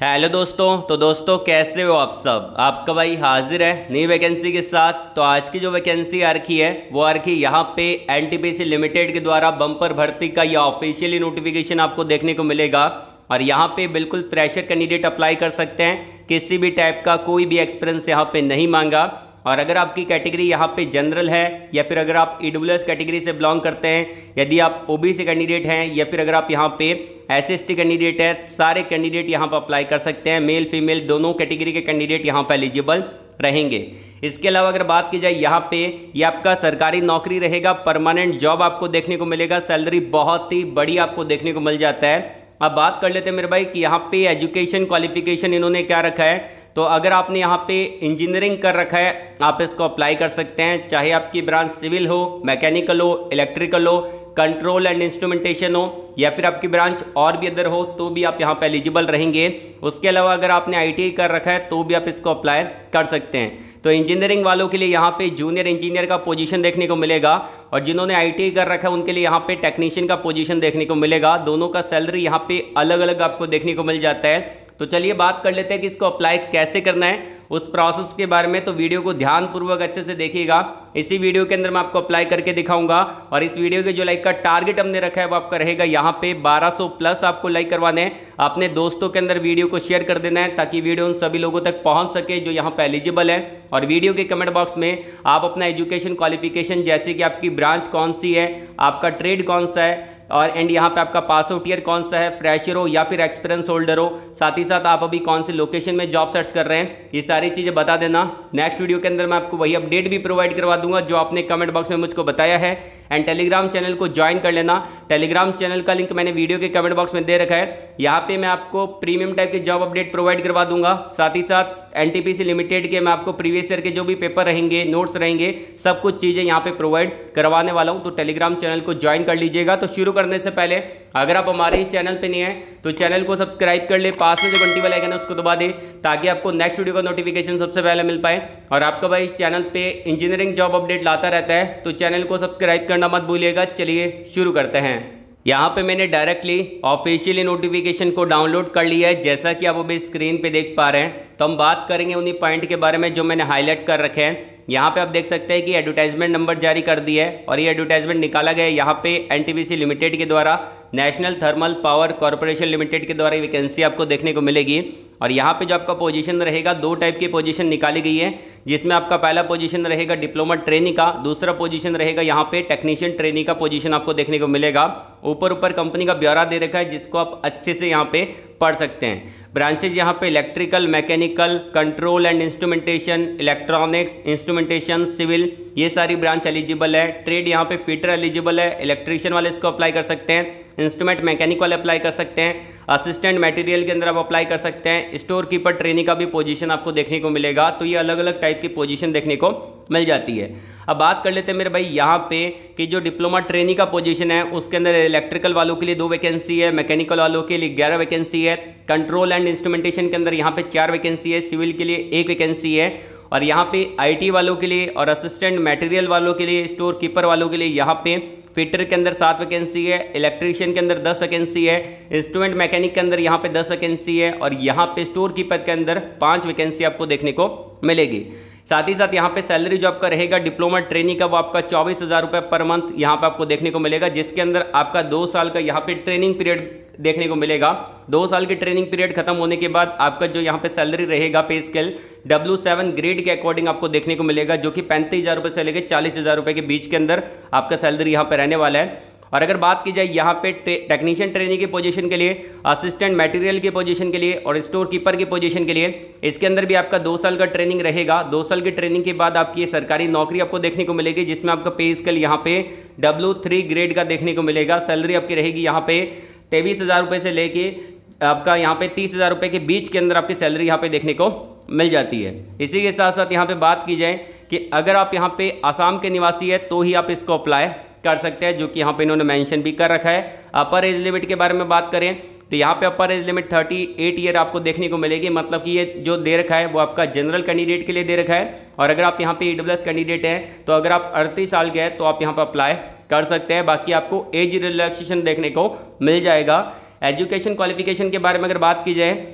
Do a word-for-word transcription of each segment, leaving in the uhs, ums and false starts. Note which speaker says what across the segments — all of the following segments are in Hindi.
Speaker 1: हेलो दोस्तों। तो दोस्तों कैसे हो आप सब। आपका भाई हाजिर है नई वैकेंसी के साथ। तो आज की जो वैकेंसी आ रखी है वो आ रखी यहाँ पे एनटीपीसी लिमिटेड के द्वारा बम्पर भर्ती का यह ऑफिशियली नोटिफिकेशन आपको देखने को मिलेगा। और यहाँ पे बिल्कुल फ्रेशर कैंडिडेट अप्लाई कर सकते हैं, किसी भी टाइप का कोई भी एक्सपीरियंस यहाँ पे नहीं मांगा। और अगर आपकी कैटेगरी यहाँ पे जनरल है या फिर अगर आप ईडब्ल्यूएस कैटेगरी से बिलोंग करते हैं, यदि आप ओबीसी कैंडिडेट हैं या फिर अगर आप यहाँ पे S C S T candidate हैं, सारे कैंडिडेट यहाँ पर अप्लाई कर सकते हैं। मेल फीमेल दोनों कैटेगरी के कैंडिडेट यहाँ पर एलिजिबल रहेंगे। इसके अलावा अगर बात की जाए यहाँ पे ये आपका सरकारी नौकरी रहेगा, परमानेंट जॉब आपको देखने को मिलेगा, सैलरी बहुत ही बड़ी आपको देखने को मिल जाता है। अब बात कर लेते हैं मेरे भाई कि यहाँ पे एजुकेशन क्वालिफिकेशन इन्होंने क्या रखा है। तो अगर आपने यहाँ पे इंजीनियरिंग कर रखा है आप इसको अप्लाई कर सकते हैं, चाहे आपकी ब्रांच सिविल हो, मैकेनिकल हो, इलेक्ट्रिकल हो, कंट्रोल एंड इंस्ट्रूमेंटेशन हो या फिर आपकी ब्रांच और भी अदर हो तो भी आप यहाँ पे एलिजिबल रहेंगे। उसके अलावा अगर आपने आईटीआई कर रखा है तो भी आप इसको अप्लाई कर सकते हैं। तो इंजीनियरिंग वालों के लिए यहाँ पे जूनियर इंजीनियर का पोजीशन देखने को मिलेगा और जिन्होंने आईटीआई कर रखा है उनके लिए यहाँ पे टेक्नीशियन का पोजीशन देखने को मिलेगा। दोनों का सैलरी यहाँ पे अलग अलग आपको देखने को मिल जाता है। तो चलिए बात कर लेते हैं कि इसको अप्लाई कैसे करना है, उस प्रोसेस के बारे में। तो वीडियो को ध्यानपूर्वक अच्छे से देखिएगा। इसी वीडियो के अंदर मैं आपको अप्लाई करके दिखाऊंगा। और इस वीडियो के जो लाइक का टारगेट हमने रखा है वो आपका रहेगा यहाँ पे बारह सौ प्लस आपको लाइक करवाने हैं। अपने दोस्तों के अंदर वीडियो को शेयर कर देना है ताकि वीडियो उन सभी लोगों तक पहुँच सके जो यहाँ पे एलिजिबल है। और वीडियो के कमेंट बॉक्स में आप अपना एजुकेशन क्वालिफिकेशन जैसे कि आपकी ब्रांच कौन सी है, आपका ट्रेड कौन सा है और एंड यहाँ पे आपका पास आउट ईयर कौन सा है, फ्रेशर हो या फिर एक्सपीरियंस होल्डर हो, साथ ही साथ आप अभी कौन से लोकेशन में जॉब सर्च कर रहे हैं, ये सारी चीज़ें बता देना। नेक्स्ट वीडियो के अंदर मैं आपको वही अपडेट भी प्रोवाइड करवा दूंगा जो आपने कमेंट बॉक्स में मुझको बताया है। एंड टेलीग्राम चैनल को ज्वाइन कर लेना। टेलीग्राम चैनल का लिंक मैंने वीडियो के कमेंट बॉक्स में दे रखा है। यहाँ पे मैं आपको प्रीमियम टाइप के जॉब अपडेट प्रोवाइड करवा दूंगा। साथ ही साथ एनटीपीसी लिमिटेड के मैं आपको प्रीवियस ईयर के जो भी पेपर रहेंगे, नोट्स रहेंगे, सब कुछ चीज़ें यहाँ पे प्रोवाइड करवाने वाला हूँ। तो टेलीग्राम चैनल को ज्वाइन कर लीजिएगा। तो शुरू करने से पहले अगर आप हमारे इस चैनल पे नहीं हैं तो चैनल को सब्सक्राइब कर ले, पास में जो घंटी वाला आइकन है उसको दबा दे ताकि आपको नेक्स्ट वीडियो का नोटिफिकेशन सबसे पहले मिल पाए। और आपका भाई इस चैनल पे इंजीनियरिंग जॉब अपडेट लाता रहता है तो चैनल को सब्सक्राइब करना मत भूलिएगा। चलिए शुरू करते हैं। यहाँ पे मैंने डायरेक्टली ऑफिशियली नोटिफिकेशन को डाउनलोड कर लिया है जैसा कि आप अभी स्क्रीन पे देख पा रहे हैं। तो हम बात करेंगे उन्हीं पॉइंट के बारे में जो मैंने हाईलाइट कर रखे हैं। यहाँ पे आप देख सकते हैं कि एडवर्टाइजमेंट नंबर जारी कर दिया है और ये एडवर्टाइजमेंट निकाला गया है यहाँ पे एनटीपीसी लिमिटेड के द्वारा, national thermal power corporation limited के द्वारा वैकेंसी आपको देखने को मिलेगी। और यहाँ पे जो आपका पोजीशन रहेगा, दो टाइप की पोजीशन निकाली गई है जिसमें आपका पहला पोजीशन रहेगा डिप्लोमा ट्रेनी का, दूसरा पोजीशन रहेगा यहाँ पे टेक्नीशियन ट्रेनी का पोजीशन आपको देखने को मिलेगा। ऊपर ऊपर कंपनी का ब्यौरा दे रखा है जिसको आप अच्छे से यहाँ पे पढ़ सकते हैं। ब्रांचेज यहाँ पे electrical, mechanical, control and instrumentation, electronics, instrumentation, civil, ये सारी ब्रांच एलिजिबल है। ट्रेड यहाँ पे फिटर एलिजिबल है, इलेक्ट्रीशियन वाले इसको अप्लाई कर सकते हैं, इंस्ट्रूमेंट मैकेनिक वाले अप्लाई कर सकते हैं, असिस्टेंट मटेरियल के अंदर आप अप्लाई कर सकते हैं, स्टोर कीपर ट्रेनिंग का भी पोजीशन आपको देखने को मिलेगा। तो ये अलग अलग टाइप की पोजीशन देखने को मिल जाती है। अब बात कर लेते हैं मेरे भाई यहाँ पे कि जो डिप्लोमा ट्रेनिंग का पोजीशन है उसके अंदर इलेक्ट्रिकल वालों के लिए दो वैकेंसी है, मैकेनिकल वालों के लिए ग्यारह वैकेंसी है, कंट्रोल एंड इंस्ट्रूमेंटेशन के अंदर यहाँ पे चार वैकेंसी है, सिविल के लिए एक वैकेंसी है और यहाँ पे आईटी वालों के लिए और असिस्टेंट मटेरियल वालों के लिए, स्टोर कीपर वालों के लिए यहाँ पे फिटर के अंदर सात वैकेंसी है, इलेक्ट्रीशियन के अंदर दस वैकेंसी है, इंस्ट्रूमेंट मैकेनिक के अंदर यहाँ पे दस वैकेंसी है और यहाँ पे स्टोर कीपर के अंदर पाँच वैकेंसी आपको देखने को मिलेगी। साथ ही साथ यहाँ पे सैलरी जो आपका रहेगा डिप्लोमा ट्रेनिंग का वो आपका चौबीस हज़ार रुपये पर मंथ यहाँ पे आपको देखने को मिलेगा, जिसके अंदर आपका दो साल का यहाँ पे ट्रेनिंग पीरियड देखने को मिलेगा। दो साल की ट्रेनिंग पीरियड खत्म होने के बाद आपका जो यहाँ पे सैलरी रहेगा pay scale W seven grade के अकॉर्डिंग आपको देखने को मिलेगा, जो कि पैंतीस हज़ार रुपये से लेकर चालीस हज़ार रुपये के बीच के अंदर आपका सैलरी यहाँ पे रहने वाला है। और अगर बात की जाए यहाँ पे टेक्नीशियन ट्रेनिंग की पोजीशन के लिए, असिस्टेंट मटेरियल की पोजीशन के लिए और स्टोर कीपर की पोजीशन के लिए, इसके अंदर भी आपका दो साल का ट्रेनिंग रहेगा। दो साल की ट्रेनिंग के बाद आपकी ये सरकारी नौकरी आपको देखने को मिलेगी जिसमें आपका पे स्केल यहाँ पे डब्ल्यू थ्री ग्रेड का देखने को मिलेगा। सैलरी आपकी रहेगी यहाँ पे तेईस हज़ार रुपये से लेके आपका यहाँ पे तीस हज़ार रुपये के बीच के अंदर आपकी सैलरी यहाँ पे देखने को मिल जाती है। इसी के साथ साथ यहाँ पे बात की जाए कि अगर आप यहाँ पे आसाम के निवासी है तो ही आप इसको अप्लाई कर सकते हैं, जो कि यहाँ पे इन्होंने मेंशन भी कर रखा है। अपर एज लिमिट के बारे में बात करें तो यहाँ पे अपर एज लिमिट अड़तीस ईयर आपको देखने को मिलेगी, मतलब कि ये जो दे रखा है वो आपका जनरल कैंडिडेट के लिए दे रखा है। और अगर आप यहाँ पे ईडब्ल्यूएस कैंडिडेट हैं तो अगर आप अड़तीस साल के हैं तो आप यहाँ पर अप्लाई कर सकते हैं। बाकी आपको एज रिलैक्सेशन देखने को मिल जाएगा। एजुकेशन क्वालिफिकेशन के बारे में अगर बात की जाए,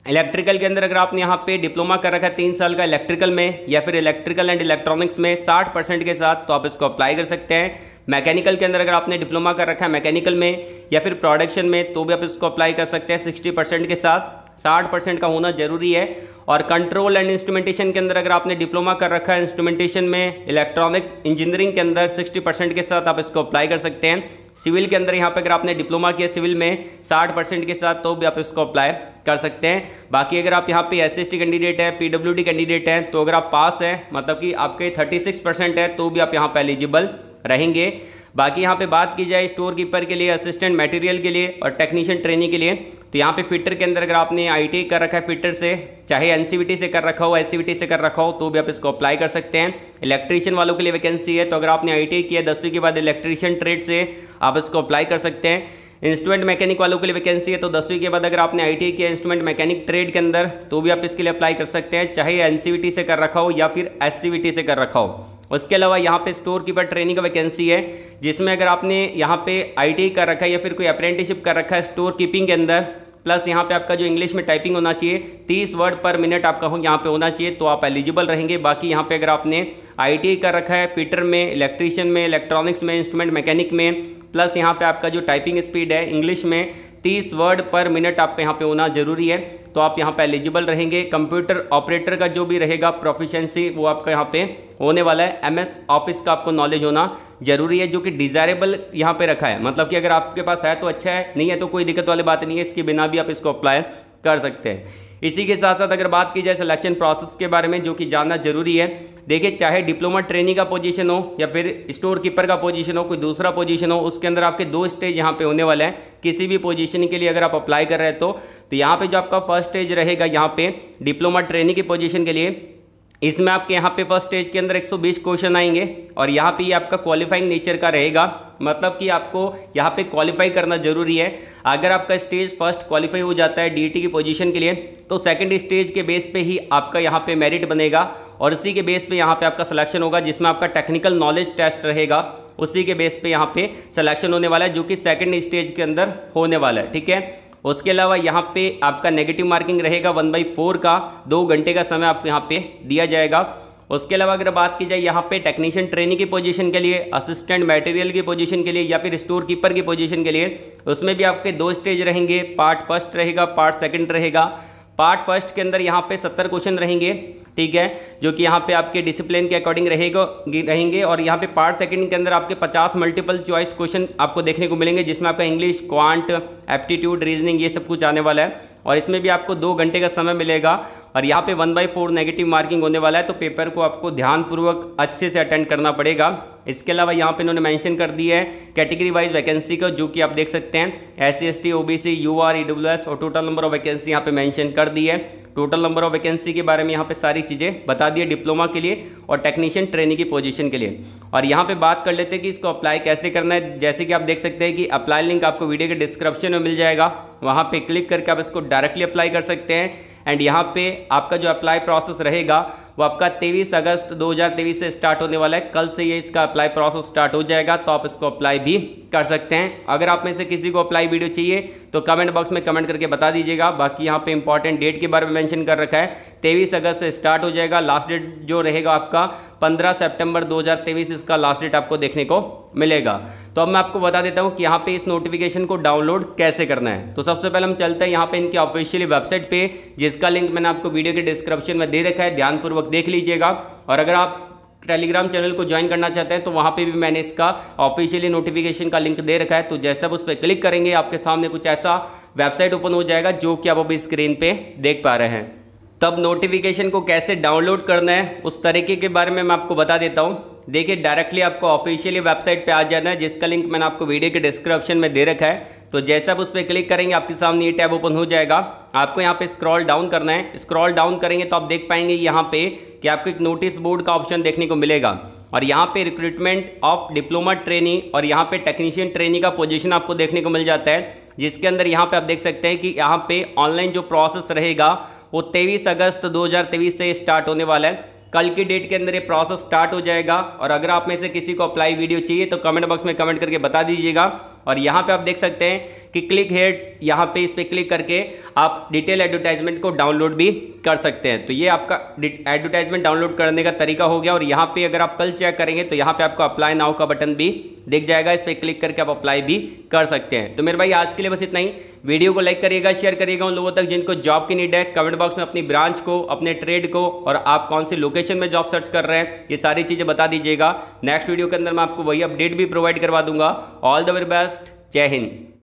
Speaker 1: इलेक्ट्रिकल के अंदर अगर आपने यहाँ पे डिप्लोमा कर रखा है तीन साल का इलेक्ट्रिकल में या फिर इलेक्ट्रिकल एंड इलेक्ट्रॉनिक्स में साठ परसेंट के साथ, तो आप इसको अप्लाई कर सकते हैं। मैकेनिकल के अंदर अगर आपने डिप्लोमा कर रखा है मैकेनिकल में या फिर प्रोडक्शन में, तो भी आप इसको अप्लाई कर सकते हैं सिक्सटी परसेंट के साथ। साठ परसेंट का होना जरूरी है। और कंट्रोल एंड इंस्ट्रूमेंटेशन के अंदर अगर आपने डिप्लोमा कर रखा है इंस्ट्रूमेंटेशन में, इलेक्ट्रॉनिक्स इंजीनियरिंग के अंदर सिक्सटी परसेंट के साथ आप इसको अप्लाई कर सकते हैं। सिविल के अंदर यहाँ पे अगर आपने डिप्लोमा किया सिविल में साठ परसेंट के साथ, तो भी आप इसको अप्लाई कर सकते हैं। बाकी अगर आप यहाँ पे एस एस टी कैंडिडेट है, पीडब्ल्यूडी कैंडिडेट हैं, तो अगर आप पास हैं मतलब कि आपके थर्टी सिक्स परसेंट है, तो भी आप यहाँ पे एलिजिबल रहेंगे। बाकी यहाँ पे बात की जाए स्टोर कीपर के लिए, असिस्टेंट मटेरियल के लिए और टेक्नीशियन ट्रेनिंग के लिए, तो यहाँ पे फिटर के अंदर अगर आपने आईटी कर रखा है फिटर से, चाहे एनसीवीटी से कर रखा हो, एससीवीटी से कर रखा हो, तो भी आप इसको अप्लाई कर सकते हैं। इलेक्ट्रीशियन वालों के लिए वैकेंसी है, तो अगर आपने आईटी किया दसवीं के बाद इलेक्ट्रीशियन ट्रेड से, आप इसको अप्लाई कर सकते हैं। इंस्ट्रूमेंट मैकेनिक वालों के लिए वैकेंसी है, तो दसवीं के बाद अगर आपने आईटी किया इंस्ट्रूमेंट मैकेनिक ट्रेड के अंदर, तो भी आप इसके लिए अप्लाई कर सकते हैं, चाहे एनसीवीटी से कर रखा हो या फिर एससीवीटी से कर रखा हो। उसके अलावा यहाँ पे स्टोर कीपर ट्रेनिंग का वैकेंसी है, जिसमें अगर आपने यहाँ पे आईटी कर रखा है या फिर कोई अप्रेंटिसशिप कर रखा है स्टोर कीपिंग के अंदर, प्लस यहाँ पे आपका जो इंग्लिश में टाइपिंग होना चाहिए तीस वर्ड पर मिनट आपका हो यहाँ पे होना चाहिए, तो आप एलिजिबल रहेंगे। बाकी यहाँ पे अगर आपने आईटी कर रखा है फिटर में, इलेक्ट्रीशियन में, इलेक्ट्रॉनिक्स में, इंस्ट्रूमेंट मैकेनिक में, प्लस यहाँ पे आपका जो टाइपिंग स्पीड है इंग्लिश में तीस वर्ड पर मिनट आपका यहाँ पे होना जरूरी है, तो आप यहाँ पे एलिजिबल रहेंगे। कंप्यूटर ऑपरेटर का जो भी रहेगा प्रोफिशिएंसी वो आपका यहाँ पे होने वाला है। एमएस ऑफिस का आपको नॉलेज होना जरूरी है, जो कि डिज़ायरेबल यहाँ पे रखा है, मतलब कि अगर आपके पास है तो अच्छा है, नहीं है तो कोई दिक्कत वाली बात नहीं है, इसके बिना भी आप इसको अप्लाई कर सकते हैं। इसी के साथ साथ अगर बात की जाए सिलेक्शन प्रोसेस के बारे में, जो कि जानना जरूरी है, देखिए चाहे डिप्लोमा ट्रेनिंग का पोजीशन हो या फिर स्टोर कीपर का पोजीशन हो, कोई दूसरा पोजीशन हो, उसके अंदर आपके दो स्टेज यहाँ पे होने वाले हैं। किसी भी पोजीशन के लिए अगर आप अप्लाई कर रहे हैं तो, तो यहाँ पे जो आपका फर्स्ट स्टेज रहेगा यहाँ पे डिप्लोमा ट्रेनिंग की पोजीशन के लिए, इसमें आपके यहाँ पे फर्स्ट स्टेज के अंदर एक सौ बीस क्वेश्चन आएंगे और यहाँ पे ये आपका क्वालिफाइंग नेचर का रहेगा, मतलब कि आपको यहाँ पे क्वालिफाई करना जरूरी है। अगर आपका स्टेज फर्स्ट क्वालिफाई हो जाता है डीटी की पोजीशन के लिए, तो सेकंड स्टेज के बेस पे ही आपका यहाँ पे मेरिट बनेगा और इसी के बेस पे यहाँ पे आपका सिलेक्शन होगा, जिसमें आपका टेक्निकल नॉलेज टेस्ट रहेगा, उसी के बेस पे यहाँ पे सिलेक्शन होने वाला है, जो कि सेकेंड स्टेज के अंदर होने वाला है। ठीक है, उसके अलावा यहाँ पे आपका नेगेटिव मार्किंग रहेगा वन बाई फोर का, दो घंटे का समय आपको यहाँ पे दिया जाएगा। उसके अलावा अगर बात की जाए यहाँ पे टेक्नीशियन ट्रेनिंग की पोजीशन के लिए, असिस्टेंट मटेरियल की पोजीशन के लिए या फिर स्टोर कीपर की पोजीशन के लिए, उसमें भी आपके दो स्टेज रहेंगे, पार्ट फर्स्ट रहेगा, पार्ट सेकंड रहेगा। पार्ट फर्स्ट के अंदर यहाँ पे सत्तर क्वेश्चन रहेंगे, ठीक है, जो कि यहाँ पे आपके डिसिप्लिन के अकॉर्डिंग रहेगा रहेंगे और यहाँ पे पार्ट सेकंड के अंदर आपके पचास मल्टीपल चॉइस क्वेश्चन आपको देखने को मिलेंगे, जिसमें आपका इंग्लिश, क्वांट, एप्टीट्यूड, रीजनिंग ये सब कुछ आने वाला है और इसमें भी आपको दो घंटे का समय मिलेगा और यहाँ पे one by four negative marking होने वाला है, तो पेपर को आपको ध्यानपूर्वक अच्छे से अटेंड करना पड़ेगा। इसके अलावा यहाँ पे इन्होंने मेंशन कर दी है कैटेगरी वाइज वैकेंसी को, जो कि आप देख सकते हैं S C S T, O B C, U R, E W S और टोटल नंबर ऑफ वैकेंसी यहाँ पे मेंशन कर दी है। टोटल नंबर ऑफ वैकेंसी के बारे में यहाँ पे सारी चीज़ें बता दी है डिप्लोमा के लिए और टेक्नीशियन ट्रेनिंग की पोजीशन के लिए। और यहाँ पे बात कर लेते हैं कि इसको अप्लाई कैसे करना है। जैसे कि आप देख सकते हैं कि अप्लाई लिंक आपको वीडियो के डिस्क्रिप्शन में मिल जाएगा, वहाँ पे क्लिक करके आप इसको डायरेक्टली अप्लाई कर सकते हैं। एंड यहाँ पे आपका जो अप्लाई प्रोसेस रहेगा वो आपका तेईस अगस्त दो हज़ार तेईस से स्टार्ट होने वाला है। कल से ये इसका अप्लाई प्रोसेस स्टार्ट हो जाएगा, तो आप इसको अप्लाई भी कर सकते हैं। अगर आप में से किसी को अप्लाई वीडियो चाहिए तो कमेंट बॉक्स में कमेंट करके बता दीजिएगा। बाकी यहाँ पे इंपॉर्टेंट डेट के बारे में मेंशन कर रखा है, तेईस अगस्त से स्टार्ट हो जाएगा। लास्ट डेट जो रहेगा आपका पंद्रह सितंबर दो हज़ार तेईस इसका लास्ट डेट आपको देखने को मिलेगा। तो अब मैं आपको बता देता हूँ कि यहाँ पे इस नोटिफिकेशन को डाउनलोड कैसे करना है। तो सबसे पहले हम चलते हैं यहाँ पे इनकी ऑफिशियली वेबसाइट पे, जिसका लिंक मैंने आपको वीडियो के डिस्क्रिप्शन में दे रखा है, ध्यानपूर्वक देख लीजिएगा। और अगर आप टेलीग्राम चैनल को ज्वाइन करना चाहते हैं तो वहाँ पे भी मैंने इसका ऑफिशियली नोटिफिकेशन का लिंक दे रखा है। तो जैसे आप उस पर क्लिक करेंगे आपके सामने कुछ ऐसा वेबसाइट ओपन हो जाएगा, जो कि आप अभी स्क्रीन पे देख पा रहे हैं। तब नोटिफिकेशन को कैसे डाउनलोड करना है उस तरीके के बारे में मैं आपको बता देता हूँ। देखिए, डायरेक्टली आपको ऑफिशियली वेबसाइट पे आ जाना है, जिसका लिंक मैंने आपको वीडियो के डिस्क्रिप्शन में दे रखा है। तो जैसे आप उस पर क्लिक करेंगे आपके सामने ये टैब ओपन हो जाएगा। आपको यहाँ पे स्क्रॉल डाउन करना है। स्क्रॉल डाउन करेंगे तो आप देख पाएंगे यहाँ पे कि आपको एक नोटिस बोर्ड का ऑप्शन देखने को मिलेगा और यहाँ पे रिक्रूटमेंट ऑफ डिप्लोमा ट्रेनिंग और यहाँ पे टेक्नीशियन ट्रेनिंग का पोजीशन आपको देखने को मिल जाता है, जिसके अंदर यहाँ पे आप देख सकते हैं कि यहाँ पे ऑनलाइन जो प्रोसेस रहेगा वो तेईस अगस्त दो हज़ार तेईस से स्टार्ट होने वाला है। कल की डेट के अंदर ये प्रोसेस स्टार्ट हो जाएगा। और अगर आप में से किसी को अप्लाई वीडियो चाहिए तो कमेंट बॉक्स में कमेंट करके बता दीजिएगा। और यहाँ पे आप देख सकते हैं कि क्लिक हेयर यहाँ पे इस पर क्लिक करके आप डिटेल एडवर्टाइजमेंट को डाउनलोड भी कर सकते हैं। तो ये आपका एडवर्टाइजमेंट डाउनलोड करने का तरीका हो गया। और यहाँ पे अगर आप कल चेक करेंगे तो यहाँ पे आपको अप्लाई नाउ का बटन भी दिख जाएगा, इस पर क्लिक करके आप अप्लाई भी कर सकते हैं। तो मेरे भाई आज के लिए बस इतना ही। वीडियो को लाइक करिएगा, शेयर करिएगा उन लोगों तक जिनको जॉब की नीड है। कमेंट बॉक्स में अपनी ब्रांच को, अपने ट्रेड को और आप कौन सी लोकेशन में जॉब सर्च कर रहे हैं ये सारी चीज़ें बता दीजिएगा। नेक्स्ट वीडियो के अंदर मैं आपको वही अपडेट भी प्रोवाइड करवा दूंगा। ऑल द वेरी बेस्ट, जय हिंद।